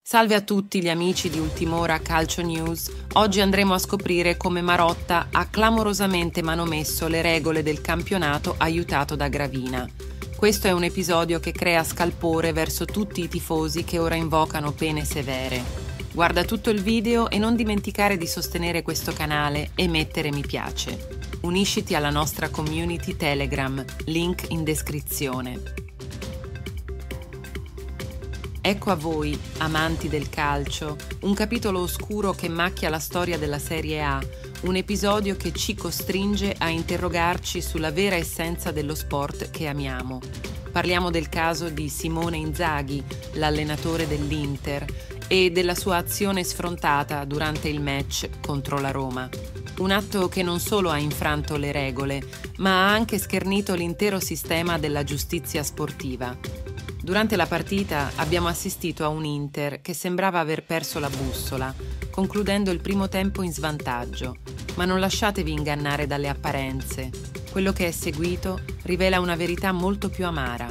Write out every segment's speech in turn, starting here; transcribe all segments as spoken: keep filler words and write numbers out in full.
Salve a tutti gli amici di Ultimora Calcio News. Oggi andremo a scoprire come Marotta ha clamorosamente manomesso le regole del campionato aiutato da Gravina. Questo è un episodio che crea scalpore verso tutti i tifosi che ora invocano pene severe. Guarda tutto il video e non dimenticare di sostenere questo canale e mettere mi piace. Unisciti alla nostra community Telegram, link in descrizione. Ecco a voi, amanti del calcio, un capitolo oscuro che macchia la storia della Serie A, un episodio che ci costringe a interrogarci sulla vera essenza dello sport che amiamo. Parliamo del caso di Simone Inzaghi, l'allenatore dell'Inter, e della sua azione sfrontata durante il match contro la Roma. Un atto che non solo ha infranto le regole, ma ha anche schernito l'intero sistema della giustizia sportiva. Durante la partita abbiamo assistito a un Inter che sembrava aver perso la bussola, concludendo il primo tempo in svantaggio. Ma non lasciatevi ingannare dalle apparenze. Quello che è seguito rivela una verità molto più amara.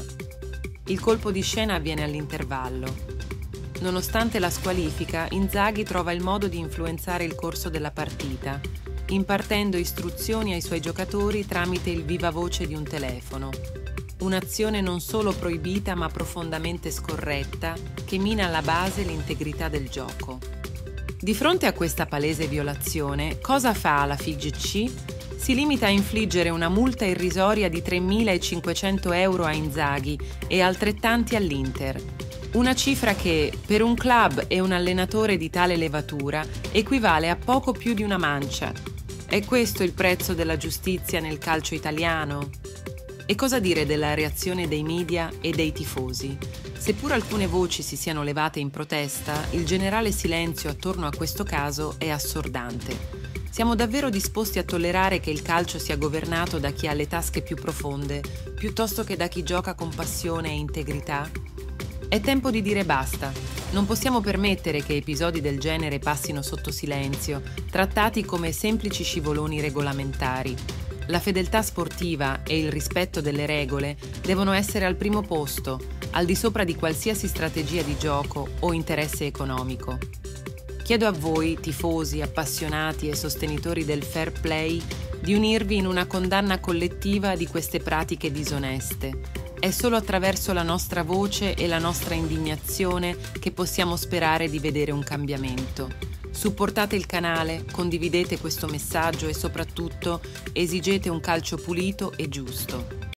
Il colpo di scena avviene all'intervallo. Nonostante la squalifica, Inzaghi trova il modo di influenzare il corso della partita, impartendo istruzioni ai suoi giocatori tramite il vivavoce di un telefono. Un'azione non solo proibita ma profondamente scorretta che mina alla base l'integrità del gioco. Di fronte a questa palese violazione, cosa fa la F I G C? Si limita a infliggere una multa irrisoria di tremilacinquecento euro a Inzaghi e altrettanti all'Inter. Una cifra che, per un club e un allenatore di tale levatura, equivale a poco più di una mancia. È questo il prezzo della giustizia nel calcio italiano? E cosa dire della reazione dei media e dei tifosi? Seppur alcune voci si siano levate in protesta, il generale silenzio attorno a questo caso è assordante. Siamo davvero disposti a tollerare che il calcio sia governato da chi ha le tasche più profonde, piuttosto che da chi gioca con passione e integrità? È tempo di dire basta. Non possiamo permettere che episodi del genere passino sotto silenzio, trattati come semplici scivoloni regolamentari. La fedeltà sportiva e il rispetto delle regole devono essere al primo posto, al di sopra di qualsiasi strategia di gioco o interesse economico. Chiedo a voi, tifosi, appassionati e sostenitori del fair play, di unirvi in una condanna collettiva di queste pratiche disoneste. È solo attraverso la nostra voce e la nostra indignazione che possiamo sperare di vedere un cambiamento. Supportate il canale, condividete questo messaggio e soprattutto esigete un calcio pulito e giusto.